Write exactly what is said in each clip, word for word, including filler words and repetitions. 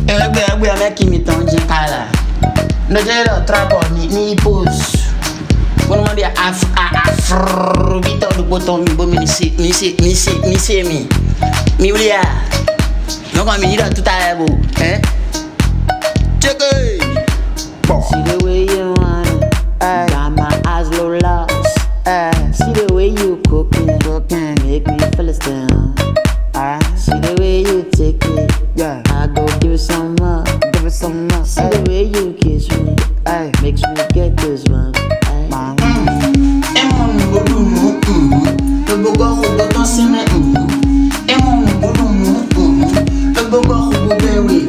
Egbe egbe make me ton jin kala. No jelo trap ni ni pose. When one day af afro bit out the bottom me bo me see me see me see me see me. Me ulia. No come me ira tout à l'heure, hein? Check it. See the way you want it, ay. Got my eyes low lost, ay. See the way you cooking, cooking, make me feel it down. Ay. See the way you take it, yeah. I go give it some more, give it some more. See the way you kiss me, ay. Makes me get this one, ay. Et mon boulot, le bogo robo dans ses mains. Et mon boulot, le bogo robo berry.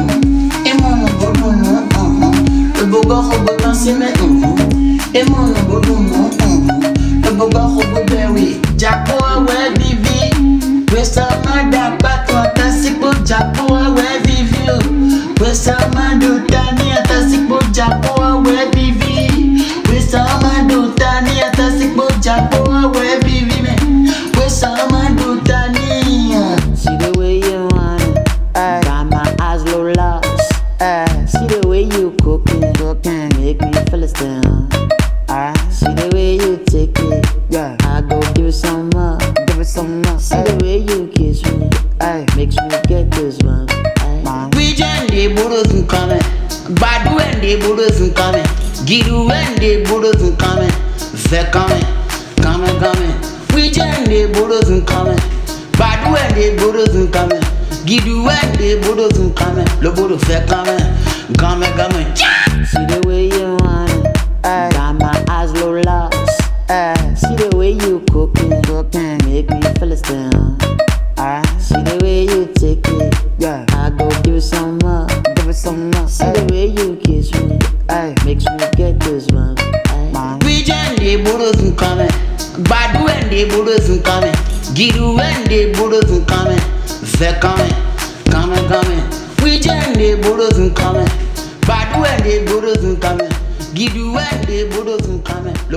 Et mon boulot, le bogo robo dans ses mains. Et mon boulot, le bogo robo berry. Japo ouais vivi, questa manda patwa tasipo japo ouais vivi. Questa manda tani tasipo japo ouais vivi. Questa manda tani tasipo japo ouais vivi me. Questa manda tani. See the way you want it, ay. Got my eyes low lost, ay. See the way you cooking, cooking, make me feel it down. Ay. See the way you take it, yeah. I go give it some more, give it some more. See the way you kiss me, ay. Makes me get this one, ay. We jan de bullets coming, Badu and the bullets coming, Gidu and the bullets coming, they coming, coming, coming. We jan de bullets coming, Badu and the bullets coming, Gidu and the bullets coming, le bullets they coming, coming, coming. See the way you want it, ay. Got my eyes low lost, ay. See the way you cooking, cooking, make me feel it down. Ay. See the way you take it, yeah. I go give it some more, give it some more. See the way you kiss me, ay. Makes me get this one, ay. We jan de bullets coming, Badu and the bullets coming, Gidu and the bullets coming, they coming, coming, coming. We jan de bullets coming, Badu and the bullets coming, Gidu and the bullets coming.